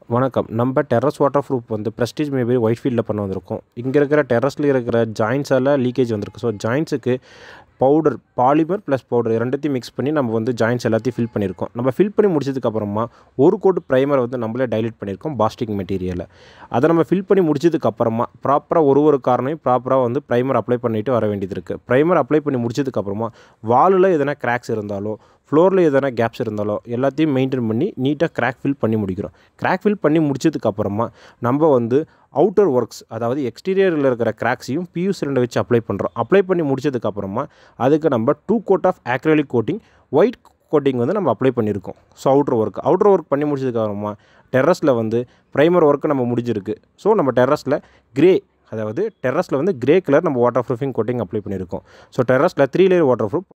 வணக்கம். நம்ம terrace waterproof வந்து பிரஸ்டீஜ் மேபரி ஒயிட் ஃபீல்டில் பண்ண வந்திருக்கோம். இங்கே இருக்கிற டெர்ரஸில் இருக்கிற ஜாயின்ஸால் லீக்கேஜ் வந்திருக்கு. ஸோ ஜாயின்ஸுக்கு பவுடர் பாலிமர் ப்ளஸ் பவுடர் ரெண்டுத்தையும் மிக்ஸ் பண்ணி நம்ம வந்து ஜாயின்ஸ் எல்லாத்தையும் ஃபில் பண்ணியிருக்கோம். நம்ம ஃபில் பண்ணி முடிச்சதுக்கப்புறமா ஒரு கோட் ப்ரைமரை வந்து நம்மளே டைல்யூட் பண்ணியிருக்கோம் பாஸ்டிக் மெட்டீரியலை. அதை நம்ம ஃபில் பண்ணி முடிச்சதுக்கப்புறமா ப்ராப்பராக ஒரு காரணையும் ப்ராப்பராக வந்து ப்ரைமர் அப்ளை பண்ணிவிட்டு வர வேண்டியது இருக்குது. ப்ரைமர் அப்ளை பண்ணி முடிச்சதுக்கப்புறமா வாலில் எதனா கிராக்ஸ் இருந்தாலோ ஃப்ளோரில் எதனா கேப்ஸ் இருந்தாலோ எல்லாத்தையும் மெயின்டைன் பண்ணி நீட்டாக கிராக் ஃபில் பண்ணி முடிக்கிறோம். கிராக் ஃபில் பண்ணி முடிச்சதுக்கப்புறமா நம்ம வந்து அவுட்டர் ஒர்க்ஸ், அதாவது எக்ஸ்டீரியரில் இருக்கிற கிராக்ஸையும் பியூ சிலிண்டர் வச்சு அப்ளை பண்ணுறோம். அப்ளை பண்ணி முடிச்சதுக்கப்புறமா அதுக்கு நம்ம 2 coat of acrylic coating, white coating வந்து நம்ம அப்ளை பண்ணியிருக்கோம். ஸோ அவுட்டர் ஒர்க் பண்ணி முடிச்சதுக்கப்புறமா டெர்ரஸில் வந்து ப்ரைமர் ஒர்க்கு நம்ம முடிஞ்சிருக்கு. ஸோ நம்ம டெர்ரஸில் டெர்ரஸில் வந்து கிரே கலர் நம்ம வாட்டர் ப்ரூஃபிங் கோட்டிங் அப்ளை பண்ணியிருக்கோம். ஸோ டெர்ரஸில் 3 லேயர் வாட்டர் ப்ரூஃப்